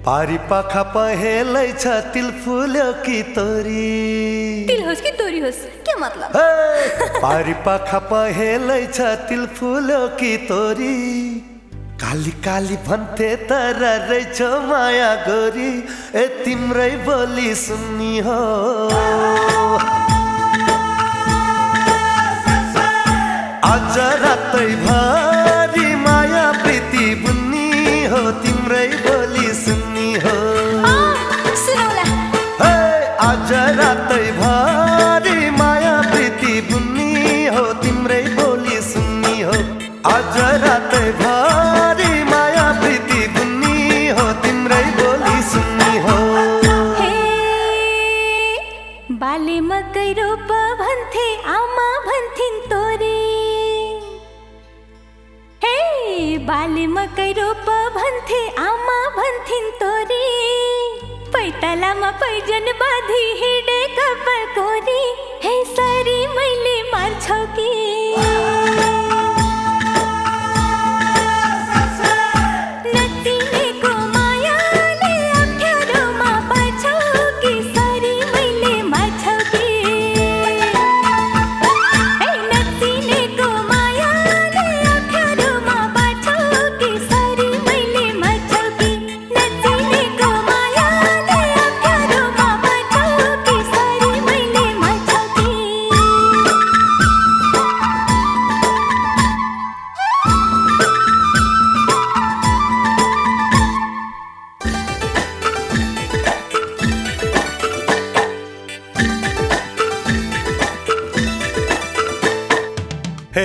पारी पाखा पहेलै छ तिल फुल्यो कि तोरी। तिल होस् कि तोरी होस् के मतलब? पारी पाखा पहेलै छ तिल फुल्यो कि तोरी। काली काली भन्थे तर रहेछ माया गोरी। ए तिम्रै बोली सुन्नी हो। आज रातै भरि माया प्रीति बुन्नी हो। तिम्रै बोली सुन्नी हो। आज रातै भरि माया प्रीति बुन्नी हो। तिम्रै बोली सुन्नी हो। आज रातै भरि माया प्रीति बुन्नी हो। तिम्रै बोली सुन्नी हो। बाले मकै रोप भन्थे आमा भन्थिन् तोरी। बाले मकै रोप भन्थे आमा भन्थिन् तोरी। पैतालामा पैजन बाँधी हिँडे कपाल कोरी। हे सरी मैले मार्छौ कि नचिनेको मायाले अप्ठ्यारोमा पार्छौ कि सरी मैले मार्छौ कि। नचिनेको मायाले अप्ठ्यारोमा पार्छौ कि सरी मैले मार्छौ कि। नचिनेको मायाले अप्ठ्यारोमा पार्छौ कि सरी मैले मार्छौ कि। हे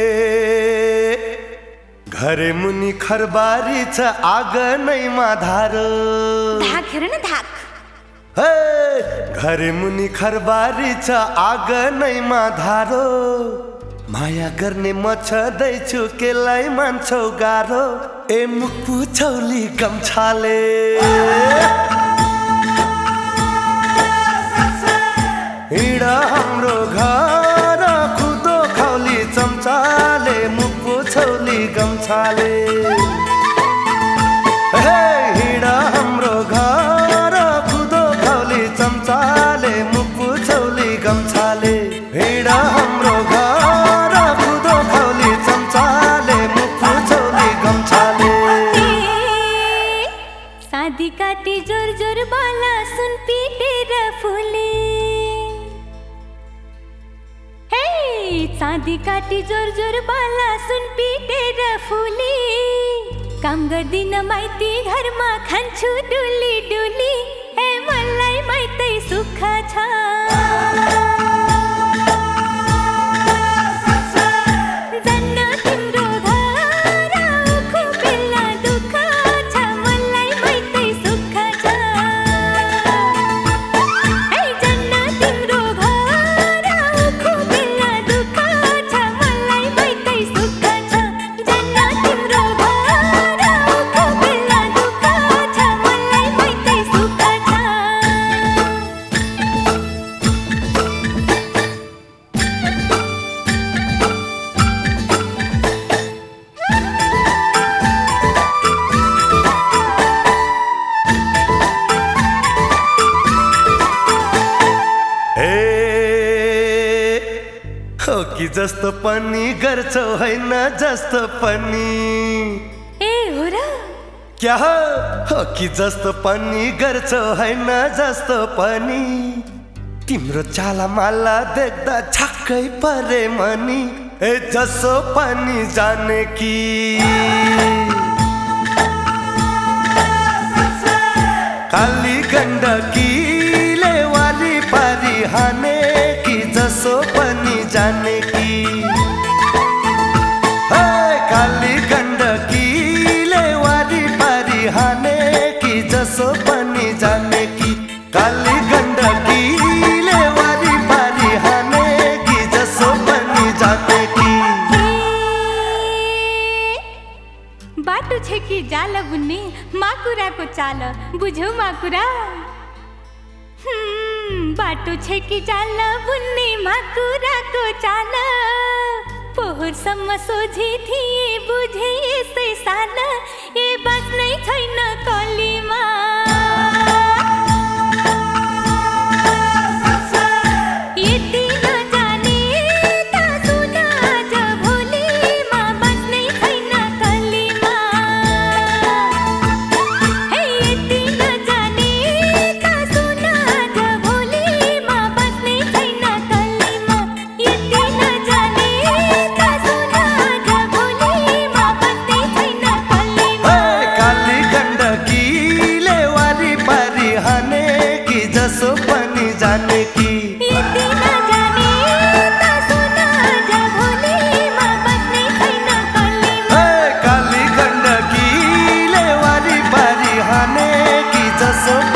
घरे मुनि खरबारी छ आँगनैमा धारो। धाक हेर न धाक। हे घरे मुनि खरबारी छ आँगनैमा धारो। माया गर्ने म छँदैछु केलाई मान्छौ गाह्रो। ए मुख पुछौली गम्छाले। हिँड हाम्रो घर खुदो खौली चम्चाले। मुख पुछौली गम्छाले। हिँड हाम्रो घर खुदो खौली चम्चाले। मुख पुछौली गम्छाले। हिँड हाम्रो घर खुदो खौली चम्चाले। मुख पुछौली गम्छाले। सादी काटी जोर जोर बाला सुन पिटेर फुले। सादी काटी जोर जोर बाला सुन पिटेर फुले। काम गर्दिन माइती घरमा खान्छु डुली डुली। ए मलाई माइतै सुख छ। जन्न तिम्रो घर उखु बेला दुःख छ। मलाई माइतै सुख छ। जन्न तिम्रो घर उखु बेला दुःख छ। मलाई माइतै सुख छ। जन्न तिम्रो घर उखु बेला दुःख छ। मलाई माइतै सुख छ। हो कि जस्तो पनि गर्छौ होइन जस्तो पनि। ए हो र क्या हो कि जस्तो पनि गर्छौ होइन जस्तो पनि। तिम्रो चाला माला देख्दा छक्कै परे मनी। ए जसो पनि जाने कि काली गण्डकीले वारी पारी हाने कि जसो पनि जाने कि। काली गण्डकीले वारी पारी हाने कि जसो पनि जाने कि। काली गण्डकीले वारी पारी हाने कि जसो पनि जाने कि। बाटो छ कि जाल बुन्ने माकुराको चाल बुझौ माकुरा। बाटो छ कि जाल बुन्ने माकुराको चाल। पोहोरसम्म सोझे थिए बुझे यसै साल। ए बाँच्नै छैन कलीमा। जाने कि यति नजाने त सुन आज भोलिमा बस्ने छैन कल्लीमा। काली गण्डकीले वारी पारी हाने कि जसो